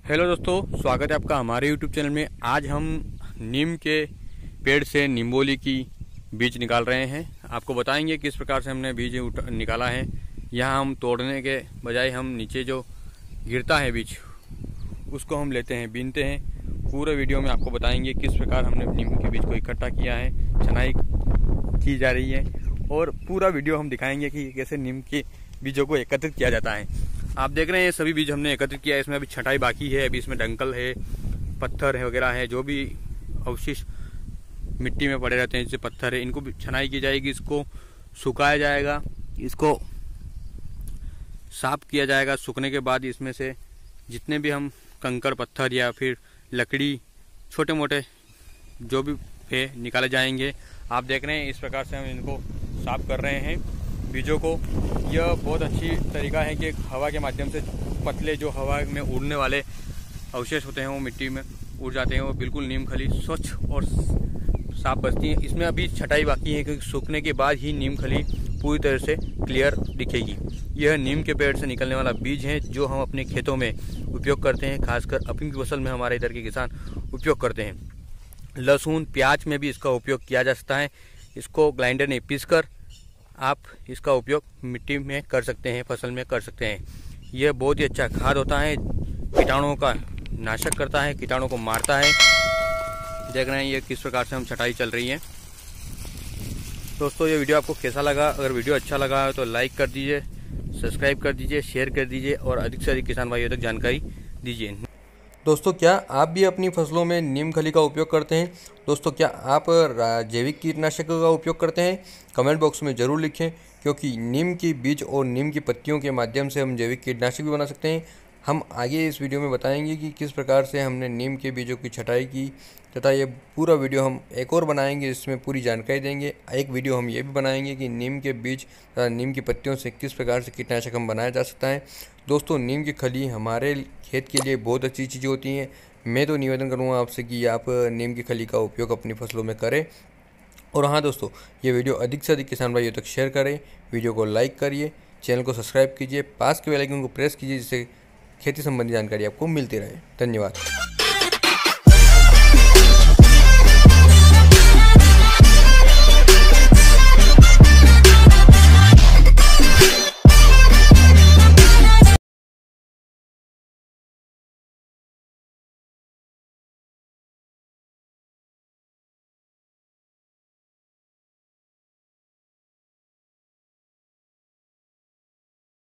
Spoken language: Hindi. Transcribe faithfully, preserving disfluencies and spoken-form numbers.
हेलो दोस्तों, स्वागत है आपका हमारे यूट्यूब चैनल में। आज हम नीम के पेड़ से निम्बोली की बीज निकाल रहे हैं। आपको बताएंगे किस प्रकार से हमने बीज निकाला है। यहाँ हम तोड़ने के बजाय हम नीचे जो गिरता है बीज उसको हम लेते हैं, बीनते हैं। पूरे वीडियो में आपको बताएंगे किस प्रकार हमने नीम के बीज को इकट्ठा किया है, छनाई की जा रही है और पूरा वीडियो हम दिखाएंगे कि कैसे नीम के बीजों को एकत्रित किया जाता है। आप देख रहे हैं सभी बीज हमने एकत्रित किया है। इसमें अभी छटाई बाकी है, अभी इसमें डंकल है, पत्थर है वगैरह है, जो भी अवशिष्ट मिट्टी में पड़े रहते हैं जैसे पत्थर है, इनको छनाई की जाएगी। इसको सुखाया जाएगा, इसको साफ किया जाएगा। सूखने के बाद इसमें से जितने भी हम कंकड़ पत्थर या फिर लकड़ी छोटे मोटे जो भी है निकाले जाएंगे। आप देख रहे हैं इस प्रकार से हम इनको साफ कर रहे हैं बीजों को। यह बहुत अच्छी तरीका है कि हवा के माध्यम से पतले जो हवा में उड़ने वाले अवशेष होते हैं वो मिट्टी में उड़ जाते हैं। वो बिल्कुल नीम खली स्वच्छ और साफ बचती है। इसमें अभी छटाई बाकी है क्योंकि सूखने के बाद ही नीम खली पूरी तरह से क्लियर दिखेगी। यह नीम के पेड़ से निकलने वाला बीज है जो हम अपने खेतों में उपयोग करते हैं। खासकर अफीम की फसल में हमारे इधर के किसान उपयोग करते हैं। लहसुन प्याज में भी इसका उपयोग किया जा सकता है। इसको ग्राइंडर में पीसकर आप इसका उपयोग मिट्टी में कर सकते हैं, फसल में कर सकते हैं। यह बहुत ही अच्छा खाद होता है, कीटाणुओं का नाशक करता है, कीटाणुओं को मारता है। देख रहे हैं ये किस प्रकार से हम छटाई चल रही है। दोस्तों ये वीडियो आपको कैसा लगा? अगर वीडियो अच्छा लगा है तो लाइक कर दीजिए, सब्सक्राइब कर दीजिए, शेयर कर दीजिए और अधिक से अधिक किसान भाइयों तक जानकारी दीजिए। दोस्तों क्या आप भी अपनी फसलों में नीम खली का उपयोग करते हैं? दोस्तों क्या आप जैविक कीटनाशकों का उपयोग करते हैं? कमेंट बॉक्स में ज़रूर लिखें, क्योंकि नीम की बीज और नीम की पत्तियों के माध्यम से हम जैविक कीटनाशक भी बना सकते हैं। हम आगे इस वीडियो में बताएंगे कि किस प्रकार से हमने नीम के बीजों की छटाई की, तथा ये पूरा वीडियो हम एक और बनाएंगे, इसमें पूरी जानकारी देंगे। एक वीडियो हम ये भी बनाएंगे कि नीम के बीज तथा नीम की पत्तियों से किस प्रकार से कीटनाशक हम बनाया जा सकता है। दोस्तों नीम की खली हमारे खेत के लिए बहुत अच्छी चीज़ें होती हैं। मैं तो निवेदन करूँगा आपसे कि आप नीम की खली का उपयोग अपनी फसलों में करें। और हाँ दोस्तों, ये वीडियो अधिक से अधिक किसान भाइयों तक शेयर करें, वीडियो को लाइक करिए, चैनल को सब्सक्राइब कीजिए, पास के बेल आइकन को प्रेस कीजिए, जिससे खेती संबंधी जानकारी आपको मिलती रहे। धन्यवाद।